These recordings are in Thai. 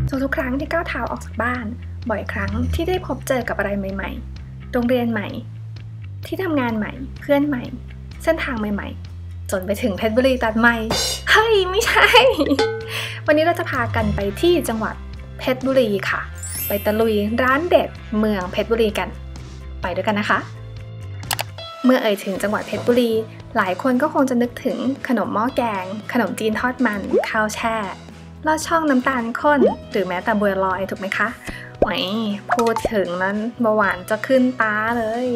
ทุกครั้งที่ก้าวเท้าออกจากบ้านบ่อยครั้งที่ได้พบเจอกับอะไรใหม่ๆโรงเรียนใหม่ที่ทำงานใหม่เพื่อนใหม่เส้นทางใหม่ๆจนไปถึงเพชรบุรีตัดใหม่เฮ้ยไม่ใช่วันนี้เราจะพากันไปที่จังหวัดเพชรบุรีค่ะไปตะลุยร้านเด็ดเมืองเพชรบุรีกันไปด้วยกันนะคะเมื่อเอ่ยถึงจังหวัดเพชรบุรีหลายคนก็คงจะนึกถึงขนมหม้อแกงขนมจีนทอดมันข้าวแช่ลอดช่องน้ำตาลข้นหรือแม้แต่บัวลอยถูกไหมคะไม่พูดถึงนั้นเบาหวานจะขึ้นตาเลย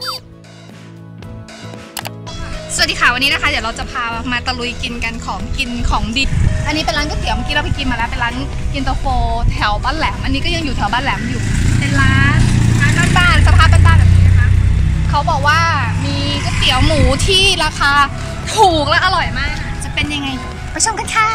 สวัสดีค่ะวันนี้นะคะเดี๋ยวเราจะพามาตะลุยกินกันของดีอันนี้เป็นร้านก๋วยเตี๋ยวเมื่อกี้เราไปกินมาแล้วเป็นร้านเย็นตาโฟแถวบ้านแหลมอันนี้ก็ยังอยู่แถวบ้านแหลมอยู่เป็นร้านบ้านๆสภาพบ้านๆแบบนี้นะคะเขาบอกว่ามีก๋วยเตี๋ยวหมูที่ราคาถูกและอร่อยมากจะเป็นยังไงไปชมกันค่ะ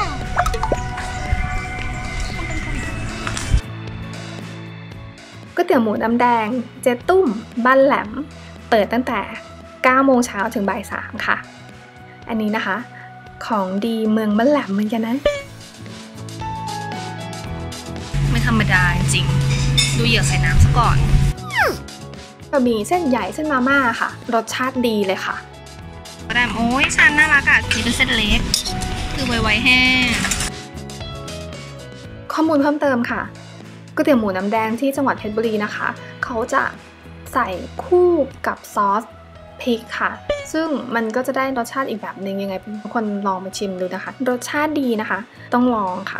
ก๋วยเตี๋ยวหมูน้ำแดงเจ๊ตุ้มบ้านแหลมเปิดตั้งแต่9 โมงเช้าถึงบ่าย 3ค่ะอันนี้นะคะของดีเมืองบ้านแหลมเหมือนกันนะไม่ธรรมดาจริงดูเหยื่อใส่น้ำซะก่อนบะหมี่เส้นใหญ่เส้นมาม่าค่ะรสชาติดีเลยค่ะก็ได้โอ้ยชานน่ารักอ่ะนี่เป็นเส้นเล็กคือไวๆแห้งข้อมูลเพิ่มเติมค่ะก๋วยเตี๋ยวหมูน้ำแดงที่จังหวัดเพชรบุรีนะคะเขาจะใส่คู่กับซอสพริกค่ะซึ่งมันก็จะได้รสชาติอีกแบบนึงยังไงทุกคนลองมาชิมดูนะคะรสชาติดีนะคะต้องลองค่ะ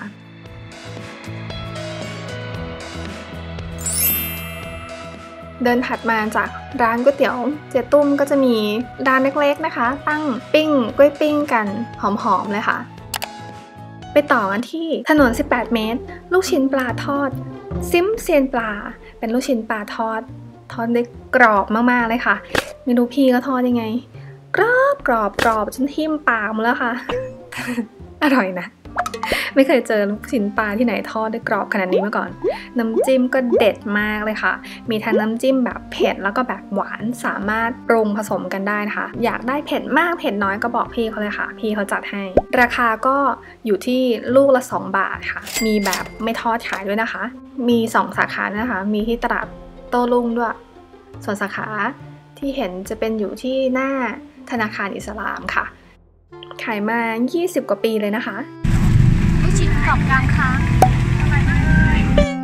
เดินถัดมาจากร้านก๋วยเตี๋ยวเจ๊ตุ้มก็จะมีร้านเล็กๆนะคะตั้งปิ้งกล้วยปิ้งกันหอมๆเลยค่ะไปต่อกันที่ถนน18 เมตรลูกชิ้นปลาทอดซิมเซียนปลาเป็นลูกชิ้นปลาทอดได้กรอบมากๆเลยค่ะไม่รู้พี่ก็ทอดยังไงกรอบจนทิ่มปากหมดแล้วค่ะ อร่อยนะไม่เคยเจอลูกชิ้นปลาที่ไหนทอดได้กรอบขนาดนี้มาก่อนน้ำจิ้มก็เด็ดมากเลยค่ะมีทั้งน้ำจิ้มแบบเผ็ดแล้วก็แบบหวานสามารถปรุงผสมกันได้นะคะอยากได้เผ็ดมากเผ็ดน้อยก็บอกพี่เขาเลยค่ะพี่เขาจัดให้ราคาก็อยู่ที่ลูกละ2 บาทค่ะมีแบบไม่ทอดขายด้วยนะคะมี2 สาขานะคะมีที่ตลาดโต้รุ่งด้วยส่วนสาขาที่เห็นจะเป็นอยู่ที่หน้าธนาคารอิสลามค่ะขายมา20 กว่าปีเลยนะคะลูกชิ้นกรอบกลางค้างอร่อยมากเลย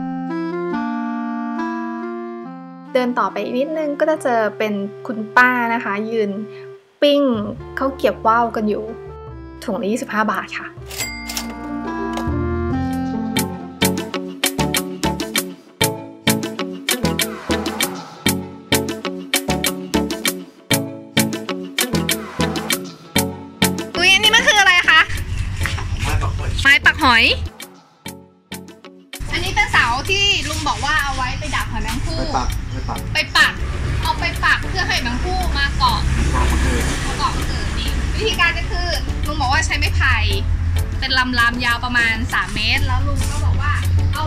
เดินต่อไปอีกนิดนึงก็จะเจอเป็นคุณป้านะคะยืนปิ้งข้าวเกรี๊ยวว่าวกันอยู่ถุงละ25 บาทค่ะไม้ปักหอยอันนี้เป็นเสาที่ลุงบอกว่าเอาไว้ไปดักหอยแมงภู่ไปปักเอาไปปักเพื่อให้แมงภู่มาเกาะนี่วิธีการก็คือลุงบอกว่าใช้ไม้ไผ่เป็นลำยาวประมาณ3 เมตรแล้วลุงก็บอกว่าเอา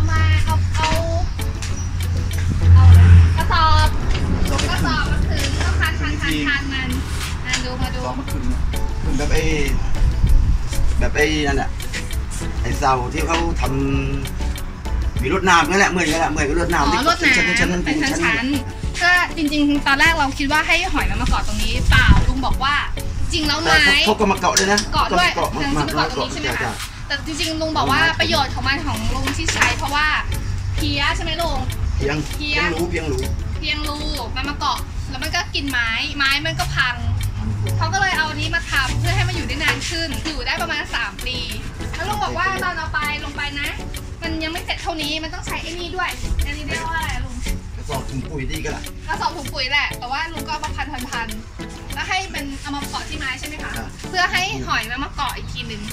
กระสอบมาถึงก็พันมันดูมาดูแบบไอ้นั่นแหละไอ้เสาที่เขาทำมีรถน้ำนั่นแหละเหมือนกับรถน้ำที่รถน้ำเป็นชั้นก็จริงๆตอนแรกเราคิดว่าให้หอยมันมาเกาะตรงนี้เปล่าลุงบอกว่าจริงแล้วไม้เขาก็มาเกาะด้วยนะเกาะด้วยมาเกาะตรงนี้ใช่ไหมคะแต่จริงๆลุงบอกว่าประโยชน์ของมันของลุงที่ใช้เพราะว่าเพี้ยใช่ไหมลุงเพียงรูมันมาเกาะแล้วมันก็กินไม้มันก็พังเขาก็เลยเอาอันนี้มาทำเพื่อให้มันอยู่ได้นานขึ้นอยู่ได้ประมาณ3 ปีแล้วลุงบอกว่าตอนเอาไปลงไปนะมันยังไม่เสร็จเท่านี้มันต้องใช้ไอ้นี่ด้วยอันนี้เรียกว่าอะไรลุงกระสอบถุงปุ๋ยดีก็แหละถุงปุ๋ยแหละแต่ว่าลุงก็มาพันแล้วให้มันเอามาเกาะที่ไม้ใช่ไหมคะเพื่อให้หอยมันมาเกาะอีกทีนึง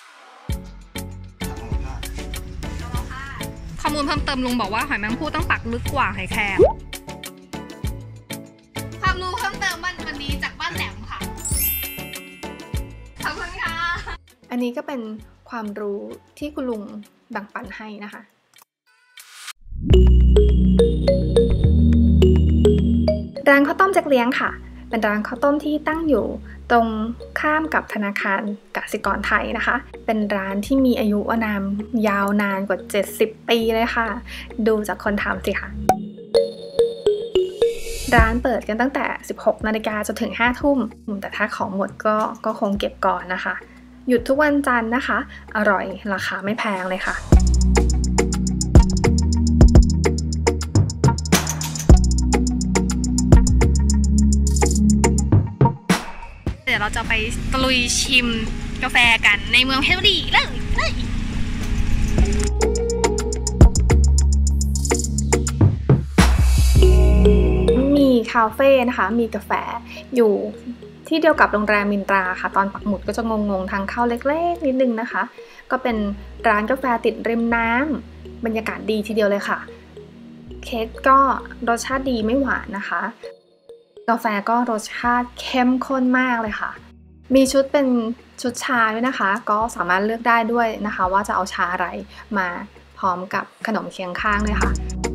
ข้อมูลเพิ่มเติมลุงบอกว่าหอยแมงภู่ต้องปักลึกกว่าหอยแครงความรู้เพิ่มเติมวันนี้จากบ้านแหลมค่ะขอบคุณค่ะอันนี้ก็เป็นความรู้ที่คุณลุงแบ่งปันให้นะคะร้านข้าวต้มแจ็คเลี้ยงค่ะเป็นร้านข้าวต้มที่ตั้งอยู่ตรงข้ามกับธนาคารกสิกรไทยนะคะเป็นร้านที่มีอายุอานามยาวนานกว่า70 ปีเลยค่ะดูจากคนทำสิค่ะร้านเปิดกันตั้งแต่ 16 นาฬิกาจนถึง 5 ทุ่มแต่ถ้าของหมดก็คงเก็บก่อนนะคะหยุดทุกวันจันทร์นะคะอร่อยราคาไม่แพงเลยค่ะเดี๋ยวเราจะไปตะลุยชิมกาแฟกันในเมืองเพชรบุรีเลยมีคาเฟ่นะคะมีกาแฟอยู่ที่เดียวกับโรงแรมมินตราค่ะตอนปักหมุดก็จะงงๆทางเข้าเล็กๆนิดนึงนะคะก็เป็นร้านกาแฟติดริมน้ำบรรยากาศดีทีเดียวเลยค่ะเค้กก็รสชาติดีไม่หวานนะคะกาแฟก็รสชาติเข้มข้นมากเลยค่ะมีชุดเป็นชุดชาด้วยนะคะก็สามารถเลือกได้ด้วยนะคะว่าจะเอาชาอะไรมาพร้อมกับขนมเคียงข้างเลยค่ะ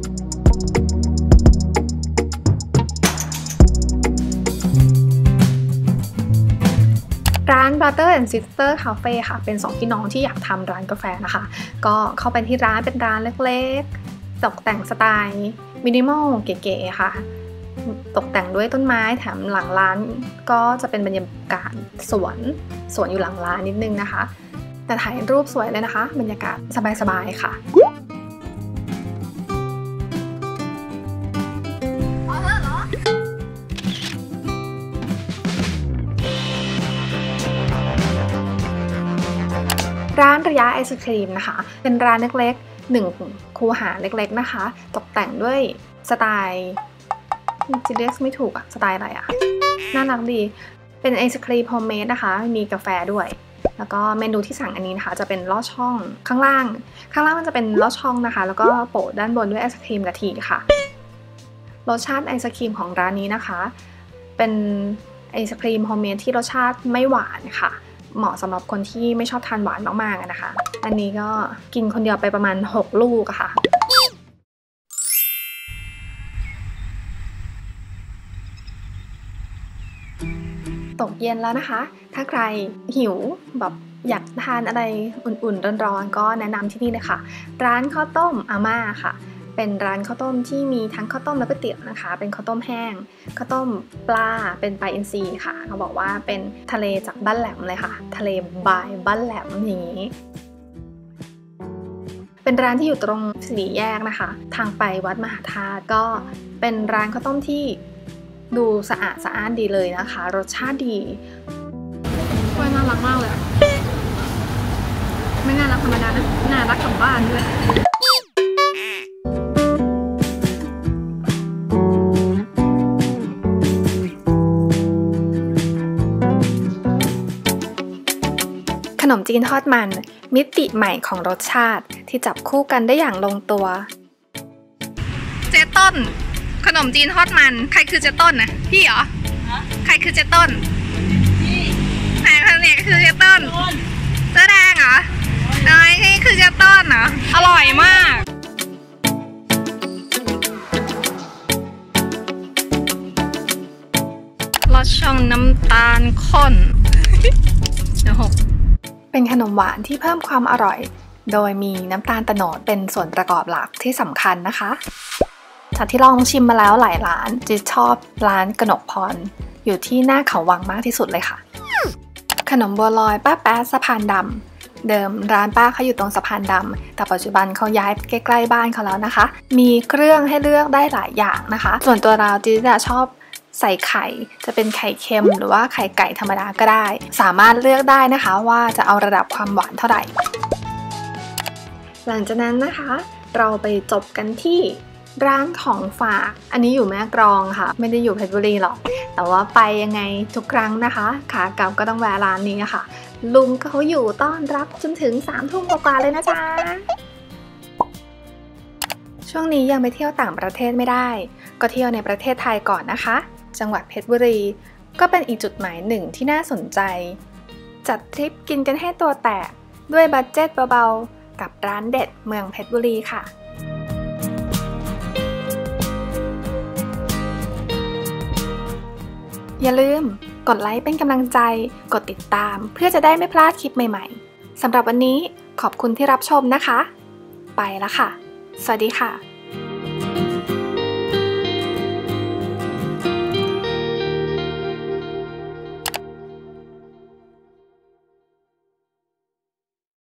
ร้าน Brother and Sister Cafe ค่ะเป็น2พี่น้องที่อยากทำร้านกาแฟนะคะก็เข้าไปที่ร้านเป็นร้านเล็กๆตกแต่งสไตล์มินิมอลเก๋ๆค่ะตกแต่งด้วยต้นไม้แถมหลังร้านก็จะเป็นบรรยากาศสวนอยู่หลังร้านนิดนึงนะคะแต่ถ่ายรูปสวยเลยนะคะบรรยากาศสบายๆค่ะร้านระยะไอศครีมนะคะเป็นร้านเล็กๆ1 คูหาเล็กๆนะคะตกแต่งด้วยสไตล์จะเรียกไม่ถูกอะสไตล์อะไรอะน่ารักดีเป็นไอศครีมโฮมเมดนะคะมีกาแฟด้วยแล้วก็เมนูที่สั่งอันนี้นะคะจะเป็นลอดช่องข้างล่างมันจะเป็นลอดช่องนะคะแล้วก็โปะด้านบนด้วยไอศครีมกะทิค่ะรสชาติไอศครีมของร้านนี้นะคะเป็นไอศครีมโฮมเมดที่รสชาติไม่หวานค่ะเหมาะสำหรับคนที่ไม่ชอบทานหวานมากๆนะคะอันนี้ก็กินคนเดียวไปประมาณ6 ลูกอะค่ะตกเย็นแล้วนะคะถ้าใครหิวแบบอยากทานอะไรอุ่นๆร้อนๆก็แนะนำที่นี่เลยค่ะร้านข้าวต้มอาม่าค่ะเป็นร้านข้าวต้มที่มีทั้งข้าวต้มและก๋วยเตี๋ยวนะคะเป็นข้าวต้มแห้งข้าวต้มปลาเป็นปลาอินทรีค่ะเขาบอกว่าเป็นทะเลจากบ้านแหลมเลยค่ะทะเลบายบ้านแหลมอย่างนี้เป็นร้านที่อยู่ตรง4 แยกนะคะทางไปวัดมหาธาตุก็เป็นร้านข้าวต้มที่ดูสะอาดดีเลยนะคะรสชาติดีกล้วยน่ารักมากเลยไม่น่ารักธรรมดานะน่ารักกับบ้านด้วยขนมจีนทอดมันมิติใหม่ของรสชาติที่จับคู่กันได้อย่างลงตัวเจ๊ต้นขนมจีนทอดมันใครคือเจ๊ต้นนะพี่เหรอใครคือเจ๊ต้นพี่ไหนคนนี้คือเจ๊ต้นเจ๊แดงเหรอนี่คือเจ๊ต้นเหรออร่อยมากรสช่องน้ำตาลข้นเดี๋ยว6 เป็นขนมหวานที่เพิ่มความอร่อยโดยมีน้ำตาลโตนดเป็นส่วนประกอบหลักที่สำคัญนะคะจากที่ลองชิมมาแล้วหลายร้านจะชอบร้านกนกพรอยู่ที่หน้าเขาวังมากที่สุดเลยค่ะขนมบัวลอยป้าแป๊ะสะพานดำเดิมร้านป้าเขาอยู่ตรงสะพานดำแต่ปัจจุบันเขาย้ายใกล้ๆบ้านเขาแล้วนะคะมีเครื่องให้เลือกได้หลายอย่างนะคะส่วนตัวเราจะชอบใส่ไข่จะเป็นไข่เค็มหรือว่าไข่ไก่ธรรมดาก็ได้สามารถเลือกได้นะคะว่าจะเอาระดับความหวานเท่าไหร่หลังจากนั้นนะคะเราไปจบกันที่ร้านของฝากอันนี้อยู่แม่กลองค่ะไม่ได้อยู่เพชรบุรีหรอกแต่ว่าไปยังไงทุกครั้งนะคะขากลับก็ต้องแวะร้านนี้ค่ะลุงเขาอยู่ต้อนรับจนถึง3 ทุ่มกว่าเลยนะจ๊ะช่วงนี้ยังไปเที่ยวต่างประเทศไม่ได้ก็เที่ยวในประเทศไทยก่อนนะคะจังหวัดเพชรบุรีก็เป็นอีกจุดหมายหนึ่งที่น่าสนใจจัดทริปกินกันให้ตัวแตกด้วยบัดเจ็ตเบาๆกับร้านเด็ดเมืองเพชรบุรีค่ะอย่าลืมกดไลค์เป็นกำลังใจกดติดตามเพื่อจะได้ไม่พลาดคลิปใหม่ๆสำหรับวันนี้ขอบคุณที่รับชมนะคะไปละค่ะสวัสดีค่ะ